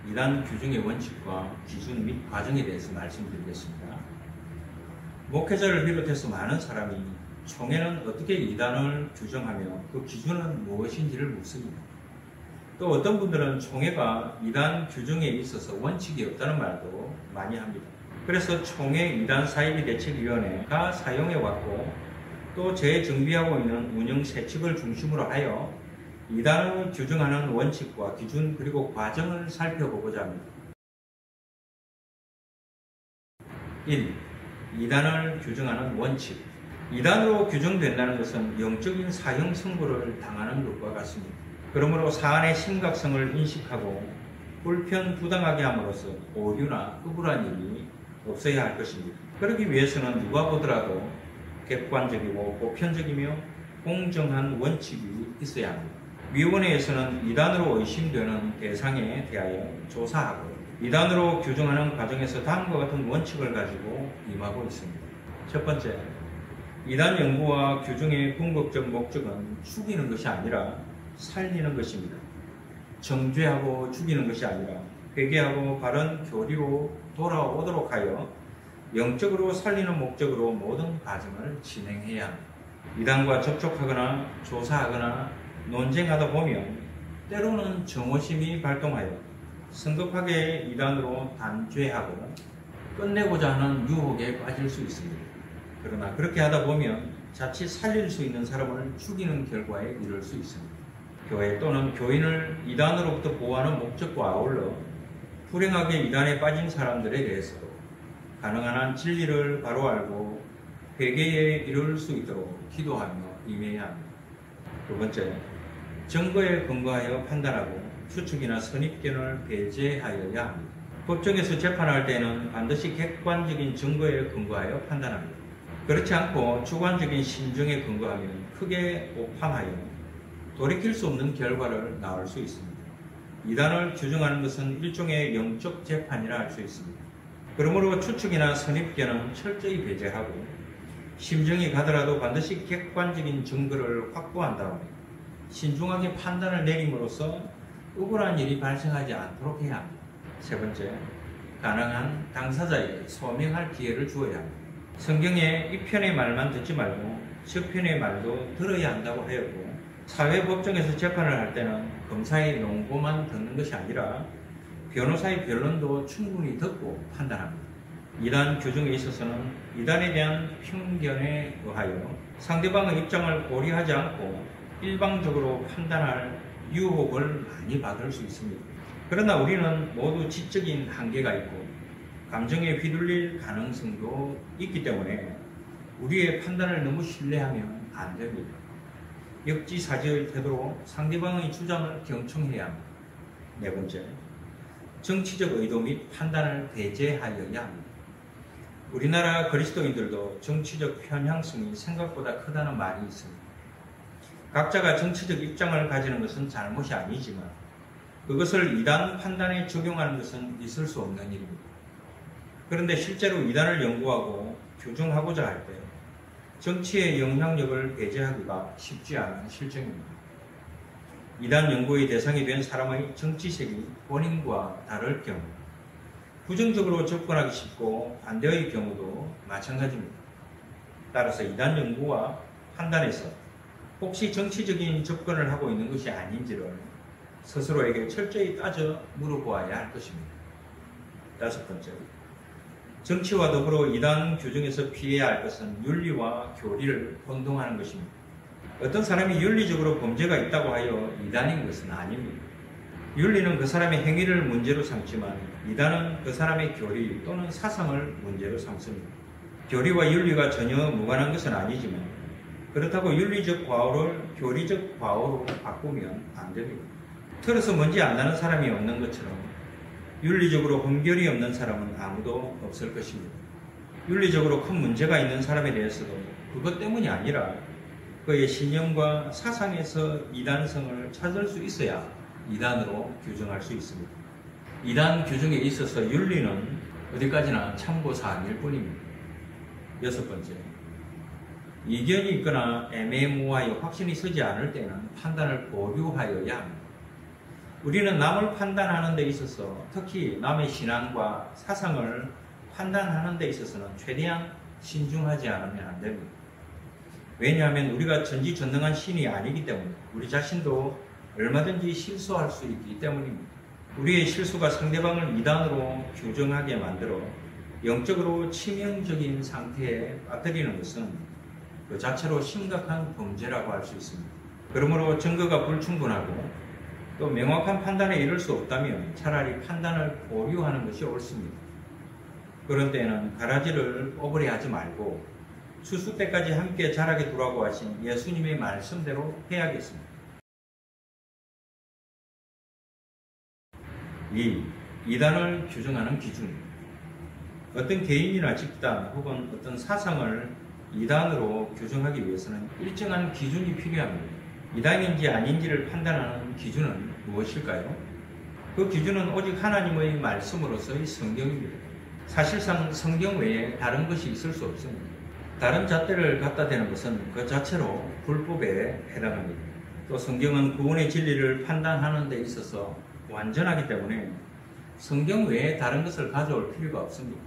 이단 규정의 원칙과 기준 및 과정에 대해서 말씀드리겠습니다. 목회자를 비롯해서 많은 사람이 총회는 어떻게 이단을 규정하며 그 기준은 무엇인지를 묻습니다. 또 어떤 분들은 총회가 이단 규정에 있어서 원칙이 없다는 말도 많이 합니다. 그래서 총회 이단 사이비 대책위원회가 사용해왔고 또 재정비하고 있는 운영 세칙을 중심으로 하여 이단을 규정하는 원칙과 기준 그리고 과정을 살펴보고자 합니다. 1. 이단을 규정하는 원칙. 이단으로 규정된다는 것은 영적인 사형 선고를 당하는 것과 같습니다. 그러므로 사안의 심각성을 인식하고 불편부당하게 함으로써 오류나 억울한 일이 없어야 할 것입니다. 그러기 위해서는 누가 보더라도 객관적이고 보편적이며 공정한 원칙이 있어야 합니다. 위원회에서는 이단으로 의심되는 대상에 대하여 조사하고 이단으로 규정하는 과정에서 다음과 같은 원칙을 가지고 임하고 있습니다. 첫 번째, 이단 연구와 규정의 궁극적 목적은 죽이는 것이 아니라 살리는 것입니다. 정죄하고 죽이는 것이 아니라 회개하고 바른 교리로 돌아오도록 하여 영적으로 살리는 목적으로 모든 과정을 진행해야 합니다. 이단과 접촉하거나 조사하거나 논쟁하다 보면 때로는 정오심이 발동하여 성급하게 이단으로 단죄하고 끝내고자 하는 유혹에 빠질 수 있습니다. 그러나 그렇게 하다 보면 자칫 살릴 수 있는 사람을 죽이는 결과에 이를 수 있습니다. 교회 또는 교인을 이단으로부터 보호하는 목적과 아울러 불행하게 이단에 빠진 사람들에 대해서도 가능한 한 진리를 바로 알고 회개에 이를 수 있도록 기도하며 임해야 합니다. 두 번째, 증거에 근거하여 판단하고 추측이나 선입견을 배제하여야 합니다. 법정에서 재판할 때는 반드시 객관적인 증거에 근거하여 판단합니다. 그렇지 않고 주관적인 심정에 근거하면 크게 오판하여 돌이킬 수 없는 결과를 낳을 수 있습니다. 이단을 규정하는 것은 일종의 영적 재판이라 할 수 있습니다. 그러므로 추측이나 선입견은 철저히 배제하고 심정이 가더라도 반드시 객관적인 증거를 확보한 다음에 신중하게 판단을 내림으로써 억울한 일이 발생하지 않도록 해야 합니다. 세 번째, 가능한 당사자에게 소명할 기회를 주어야 합니다. 성경에 이 편의 말만 듣지 말고 저 편의 말도 들어야 한다고 하였고 사회법정에서 재판을 할 때는 검사의 논고만 듣는 것이 아니라 변호사의 변론도 충분히 듣고 판단합니다. 이단 규정에 있어서는 이단에 대한 편견에 의하여 상대방의 입장을 고려하지 않고 일방적으로 판단할 유혹을 많이 받을 수 있습니다. 그러나 우리는 모두 지적인 한계가 있고 감정에 휘둘릴 가능성도 있기 때문에 우리의 판단을 너무 신뢰하면 안 됩니다. 역지사지의 태도로 상대방의 주장을 경청해야 합니다. 네 번째, 정치적 의도 및 판단을 배제하여야 합니다. 우리나라 그리스도인들도 정치적 편향성이 생각보다 크다는 말이 있습니다. 각자가 정치적 입장을 가지는 것은 잘못이 아니지만 그것을 이단 판단에 적용하는 것은 있을 수 없는 일입니다. 그런데 실제로 이단을 연구하고 규정하고자 할 때 정치의 영향력을 배제하기가 쉽지 않은 실정입니다. 이단 연구의 대상이 된 사람의 정치색이 본인과 다를 경우 부정적으로 접근하기 쉽고 반대의 경우도 마찬가지입니다. 따라서 이단 연구와 판단에서 혹시 정치적인 접근을 하고 있는 것이 아닌지를 스스로에게 철저히 따져 물어보아야 할 것입니다. 다섯 번째, 정치와 더불어 이단 규정에서 피해야 할 것은 윤리와 교리를 혼동하는 것입니다. 어떤 사람이 윤리적으로 범죄가 있다고 하여 이단인 것은 아닙니다. 윤리는 그 사람의 행위를 문제로 삼지만 이단은 그 사람의 교리 또는 사상을 문제로 삼습니다. 교리와 윤리가 전혀 무관한 것은 아니지만 그렇다고 윤리적 과오를 교리적 과오로 바꾸면 안 됩니다. 틀어서 먼지 안 나는 사람이 없는 것처럼 윤리적으로 흠결이 없는 사람은 아무도 없을 것입니다. 윤리적으로 큰 문제가 있는 사람에 대해서도 그것 때문이 아니라 그의 신념과 사상에서 이단성을 찾을 수 있어야 이단으로 규정할 수 있습니다. 이단 규정에 있어서 윤리는 어디까지나 참고사항일 뿐입니다. 여섯 번째, 이견이 있거나 애매모호하여 확신이 서지 않을 때는 판단을 보류하여야 합니다. 우리는 남을 판단하는 데 있어서, 특히 남의 신앙과 사상을 판단하는 데 있어서는 최대한 신중하지 않으면 안 됩니다. 왜냐하면 우리가 전지전능한 신이 아니기 때문에 우리 자신도 얼마든지 실수할 수 있기 때문입니다. 우리의 실수가 상대방을 이단으로 규정하게 만들어 영적으로 치명적인 상태에 빠뜨리는 것은 그 자체로 심각한 범죄라고 할 수 있습니다. 그러므로 증거가 불충분하고 또 명확한 판단에 이를 수 없다면 차라리 판단을 보류하는 것이 옳습니다. 그런 때에는 가라지를 뽑으려 하지 말고 추수 때까지 함께 자라게 두라고 하신 예수님의 말씀대로 해야겠습니다. 2. 이단을 규정하는 기준입니다. 어떤 개인이나 집단 혹은 어떤 사상을 이단으로 규정하기 위해서는 일정한 기준이 필요합니다. 이단인지 아닌지를 판단하는 기준은 무엇일까요? 그 기준은 오직 하나님의 말씀으로서의 성경입니다. 사실상 성경 외에 다른 것이 있을 수 없습니다. 다른 잣대를 갖다 대는 것은 그 자체로 불법에 해당합니다. 또 성경은 구원의 진리를 판단하는 데 있어서 완전하기 때문에 성경 외에 다른 것을 가져올 필요가 없습니다.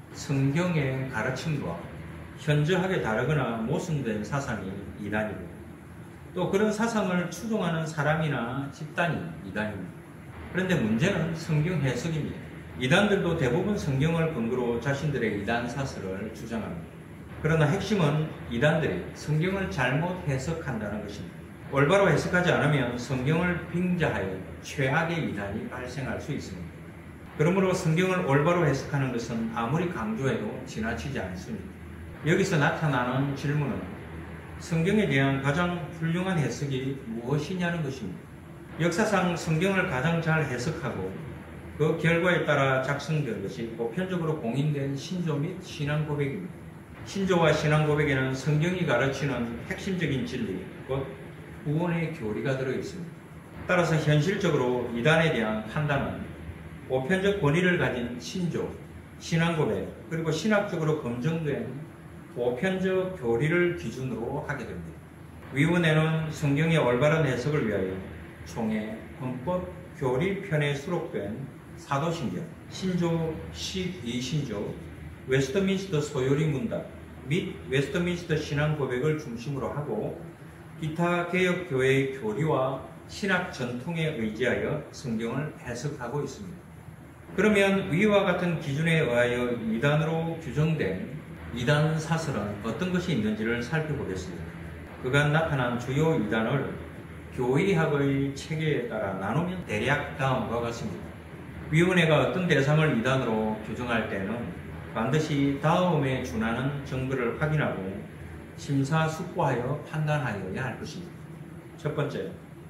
성경의 가르침과 현저하게 다르거나 모순된 사상이 이단이고 또 그런 사상을 추종하는 사람이나 집단이 이단입니다. 그런데 문제는 성경 해석입니다. 이단들도 대부분 성경을 근거로 자신들의 이단 사설을 주장합니다. 그러나 핵심은 이단들이 성경을 잘못 해석한다는 것입니다. 올바로 해석하지 않으면 성경을 빙자하여 최악의 이단이 발생할 수 있습니다. 그러므로 성경을 올바로 해석하는 것은 아무리 강조해도 지나치지 않습니다. 여기서 나타나는 질문은 성경에 대한 가장 훌륭한 해석이 무엇이냐는 것입니다. 역사상 성경을 가장 잘 해석하고 그 결과에 따라 작성된 것이 보편적으로 공인된 신조 및 신앙 고백입니다. 신조와 신앙 고백에는 성경이 가르치는 핵심적인 진리, 곧 구원의 교리가 들어있습니다. 따라서 현실적으로 이단에 대한 판단은 보편적 권위를 가진 신조, 신앙 고백, 그리고 신학적으로 검증된 보편적 교리를 기준으로 하게 됩니다. 위원회는 성경의 올바른 해석을 위하여 총회, 헌법, 교리편에 수록된 사도신경, 신조 12신조, 웨스트민스터 소요리 문답 및 웨스트민스터 신앙 고백을 중심으로 하고 기타 개혁교회의 교리와 신학 전통에 의지하여 성경을 해석하고 있습니다. 그러면 위와 같은 기준에 의하여 이단으로 규정된 이단 사설은 어떤 것이 있는지를 살펴보겠습니다. 그간 나타난 주요 이단을 교의학의 체계에 따라 나누면 대략 다음과 같습니다. 위원회가 어떤 대상을 이단으로 규정할 때는 반드시 다음에 준하는 정보를 확인하고 심사숙고하여 판단하여야 할 것입니다. 첫 번째,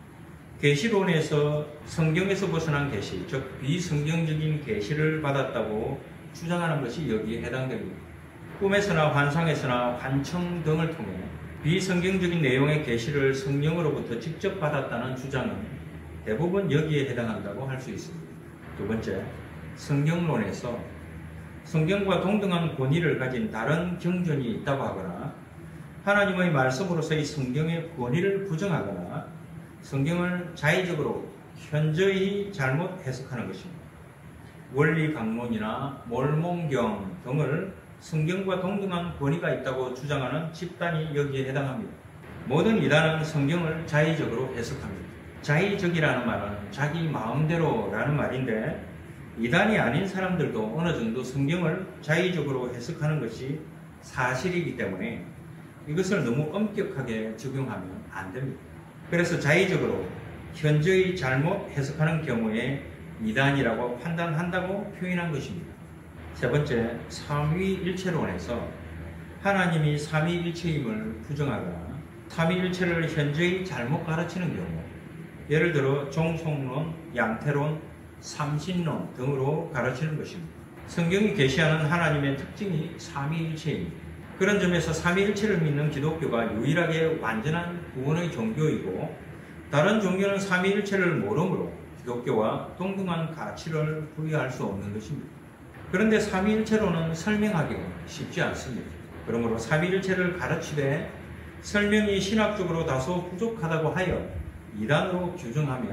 계시론에서 성경에서 벗어난 계시, 즉 비성경적인 계시를 받았다고 주장하는 것이 여기에 해당됩니다. 꿈에서나 환상에서나 환청 등을 통해 비성경적인 내용의 계시를 성령으로부터 직접 받았다는 주장은 대부분 여기에 해당한다고 할 수 있습니다. 두 번째, 성경론에서 성경과 동등한 권위를 가진 다른 경전이 있다고 하거나 하나님의 말씀으로서의 성경의 권위를 부정하거나 성경을 자의적으로 현저히 잘못 해석하는 것입니다. 원리 강론이나 몰몬경 등을 성경과 동등한 권위가 있다고 주장하는 집단이 여기에 해당합니다. 모든 이단은 성경을 자의적으로 해석합니다. 자의적이라는 말은 자기 마음대로라는 말인데 이단이 아닌 사람들도 어느 정도 성경을 자의적으로 해석하는 것이 사실이기 때문에 이것을 너무 엄격하게 적용하면 안 됩니다. 그래서 자의적으로 현저히 잘못 해석하는 경우에 이단이라고 판단한다고 표현한 것입니다. 세 번째, 삼위일체론에서 하나님이 삼위일체임을 부정하거나 삼위일체를 현저히 잘못 가르치는 경우, 예를 들어 종속론, 양태론, 삼신론 등으로 가르치는 것입니다. 성경이 계시하는 하나님의 특징이 삼위일체입니다. 그런 점에서 삼위일체를 믿는 기독교가 유일하게 완전한 구원의 종교이고 다른 종교는 삼위일체를 모르므로 기독교와 동등한 가치를 부여할 수 없는 것입니다. 그런데 삼위일체로는 설명하기가 쉽지 않습니다. 그러므로 삼위일체를 가르치되 설명이 신학적으로 다소 부족하다고 하여 이단으로 규정하면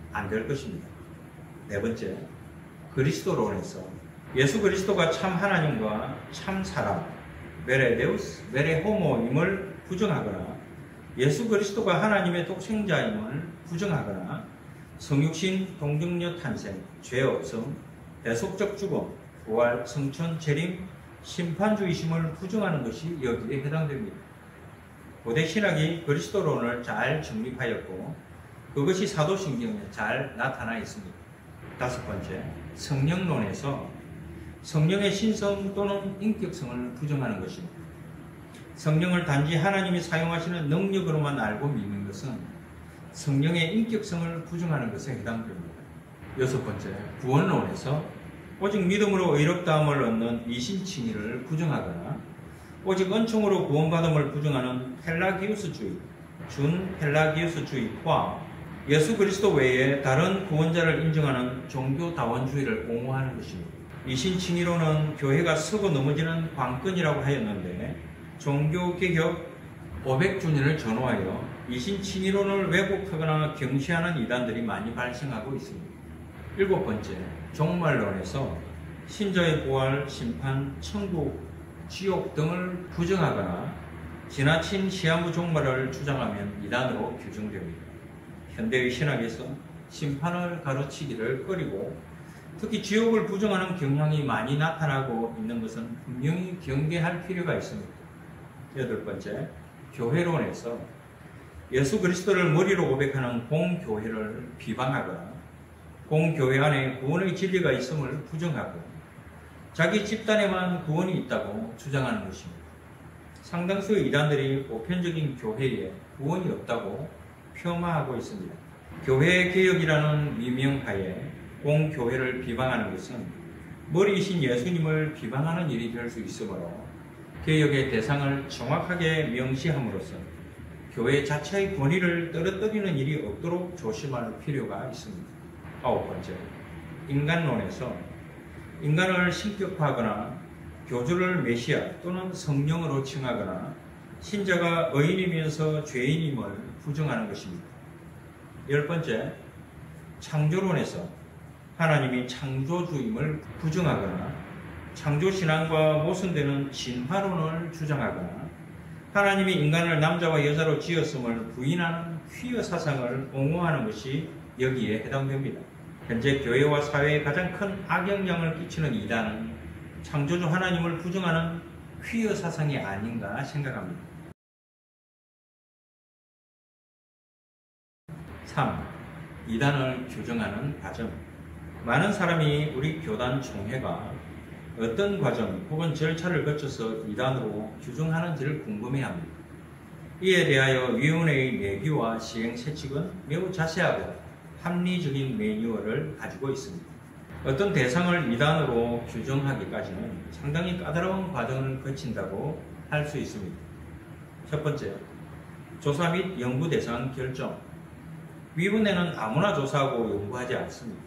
안 될 것입니다. 네 번째, 그리스도론에서 예수 그리스도가 참 하나님과 참 사람, 메레데우스, 메레호모임을 부정하거나 예수 그리스도가 하나님의 독생자임을 부정하거나 성육신, 동정녀 탄생, 죄 없음, 대속적 죽음, 부활, 성천, 재림, 심판주의심을 부정하는 것이 여기에 해당됩니다. 고대 신학이 그리스도론을 잘 정립하였고 그것이 사도신경에 잘 나타나 있습니다. 다섯 번째, 성령론에서 성령의 신성 또는 인격성을 부정하는 것입니다. 성령을 단지 하나님이 사용하시는 능력으로만 알고 믿는 것은 성령의 인격성을 부정하는 것에 해당됩니다. 여섯 번째, 구원론에서 오직 믿음으로 의롭다함을 얻는 이신칭의를 부정하거나 오직 은총으로 구원받음을 부정하는 펠라기우스주의, 준펠라기우스주의와 예수 그리스도 외에 다른 구원자를 인정하는 종교다원주의를 옹호하는 것입니다. 이신칭의론은 교회가 서고 넘어지는 관건이라고 하였는데 종교개혁 500주년을 전후하여 이신칭의론을 왜곡하거나 경시하는 이단들이 많이 발생하고 있습니다. 일곱 번째, 종말론에서 신자의 부활, 심판, 천국, 지옥 등을 부정하거나 지나친 시한부 종말을 주장하면 이단으로 규정됩니다. 현대의 신학에서 심판을 가르치기를 꺼리고 특히 지옥을 부정하는 경향이 많이 나타나고 있는 것은 분명히 경계할 필요가 있습니다. 여덟 번째, 교회론에서 예수 그리스도를 머리로 고백하는 공교회를 비방하거나 공교회 안에 구원의 진리가 있음을 부정하고 자기 집단에만 구원이 있다고 주장하는 것입니다. 상당수의 이단들이 보편적인 교회에 구원이 없다고 폄하하고 있습니다. 교회 개혁이라는 미명하에 공교회를 비방하는 것은 머리이신 예수님을 비방하는 일이 될 수 있으므로 개혁의 대상을 정확하게 명시함으로써 교회 자체의 권위를 떨어뜨리는 일이 없도록 조심할 필요가 있습니다. 아홉 번째, 인간론에서 인간을 신격화하거나 교주를 메시아 또는 성령으로 칭하거나 신자가 의인이면서 죄인임을 부정하는 것입니다. 열 번째, 창조론에서 하나님이 창조주임을 부정하거나 창조신앙과 모순되는 진화론을 주장하거나 하나님이 인간을 남자와 여자로 지었음을 부인하는 퀴어 사상을 옹호하는 것이 여기에 해당됩니다. 현재 교회와 사회에 가장 큰 악영향을 끼치는 이단은 창조주 하나님을 부정하는 퀴어 사상이 아닌가 생각합니다. 3. 이단을 규정하는 과정. 많은 사람이 우리 교단 총회가 어떤 과정 혹은 절차를 거쳐서 이단으로 규정하는지를 궁금해합니다. 이에 대하여 위원회의 내규와 시행 세칙은 매우 자세하고 합리적인 매뉴얼을 가지고 있습니다. 어떤 대상을 이단으로 규정하기까지는 상당히 까다로운 과정을 거친다고 할 수 있습니다. 첫 번째, 조사 및 연구 대상 결정. 위원회는 아무나 조사하고 연구하지 않습니다.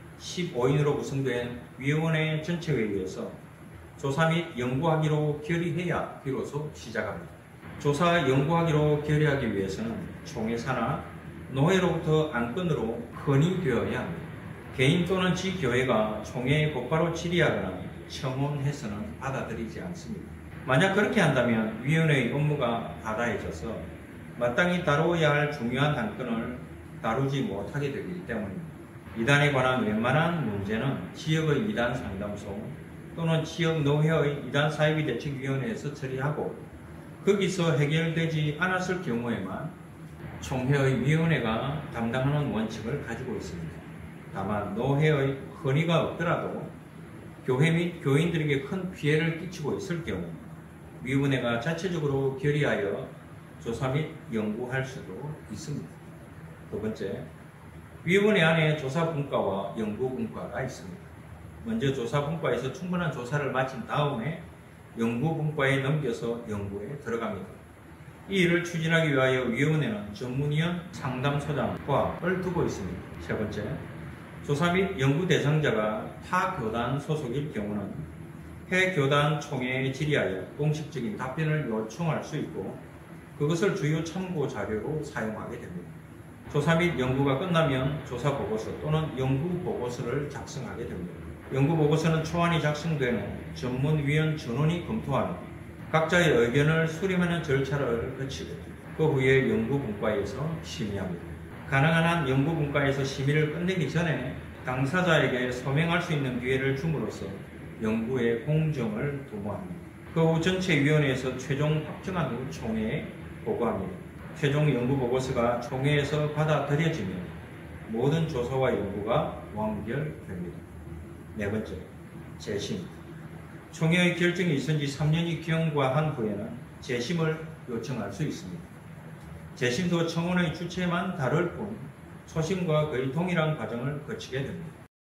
15인으로 구성된 위원회 전체회의에서 조사 및 연구하기로 결의해야 비로소 시작합니다. 조사, 연구하기로 결의하기 위해서는 총회사나 노회로부터 안건으로 건의되어야 합니다. 개인 또는 지교회가 총회에 곧바로 질의하거나 청원해서는 받아들이지 않습니다. 만약 그렇게 한다면 위원회의 업무가 과다해져서 마땅히 다루어야 할 중요한 안건을 다루지 못하게 되기 때문입니다. 이단에 관한 웬만한 문제는 지역의 이단 상담소 또는 지역 노회의 이단 사이비 대책위원회에서 처리하고 거기서 해결되지 않았을 경우에만 총회의 위원회가 담당하는 원칙을 가지고 있습니다. 다만 노회의 건의가 없더라도 교회 및 교인들에게 큰 피해를 끼치고 있을 경우 위원회가 자체적으로 결의하여 조사 및 연구할 수도 있습니다. 두 번째, 위원회 안에 조사 분과와 연구 분과가 있습니다. 먼저 조사 분과에서 충분한 조사를 마친 다음에 연구 분과에 넘겨서 연구에 들어갑니다. 이 일을 추진하기 위하여 위원회는 전문위원 상담소장과를 두고 있습니다. 세 번째, 조사 및 연구 대상자가 타 교단 소속일 경우는 해 교단 총회에 질의하여 공식적인 답변을 요청할 수 있고 그것을 주요 참고 자료로 사용하게 됩니다. 조사 및 연구가 끝나면 조사 보고서 또는 연구 보고서를 작성하게 됩니다. 연구 보고서는 초안이 작성된 후 전문위원 전원이 검토하며 각자의 의견을 수렴하는 절차를 거치고 그 후에 연구분과에서 심의합니다. 가능한 한 연구분과에서 심의를 끝내기 전에 당사자에게 소명할 수 있는 기회를 줌으로써 연구의 공정을 도모합니다. 그 후 전체위원회에서 최종 확정한 후 총회에 보고합니다. 최종 연구보고서가 총회에서 받아들여지면 모든 조사와 연구가 완결됩니다. 네 번째, 재심. 총회의 결정이 있은 지 3년이 경과한 후에는 재심을 요청할 수 있습니다. 재심도 청원의 주체만 다를 뿐 소심과 거의 동일한 과정을 거치게 됩니다.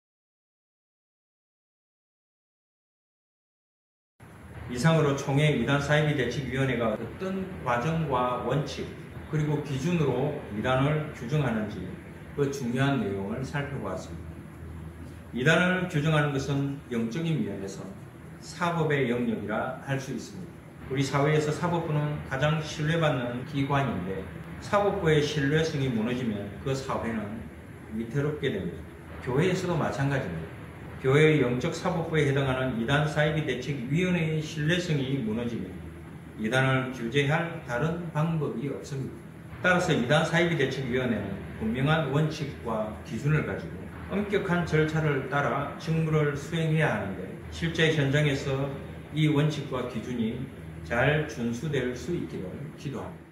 이상으로 총회 이단 사이비 대책위원회가 어떤 과정과 원칙 그리고 기준으로 이단을 규정하는지 그 중요한 내용을 살펴보았습니다. 이단을 규정하는 것은 영적인 면에서 사법의 영역이라 할 수 있습니다. 우리 사회에서 사법부는 가장 신뢰받는 기관인데 사법부의 신뢰성이 무너지면 그 사회는 위태롭게 됩니다. 교회에서도 마찬가지입니다. 교회의 영적 사법부에 해당하는 이단 사이비 대책위원회의 신뢰성이 무너지면 이단을 규제할 다른 방법이 없습니다. 따라서 이단 사이비 대책위원회는 분명한 원칙과 기준을 가지고 엄격한 절차를 따라 직무를 수행해야 하는데 실제 현장에서 이 원칙과 기준이 잘 준수될 수 있기를 기도합니다.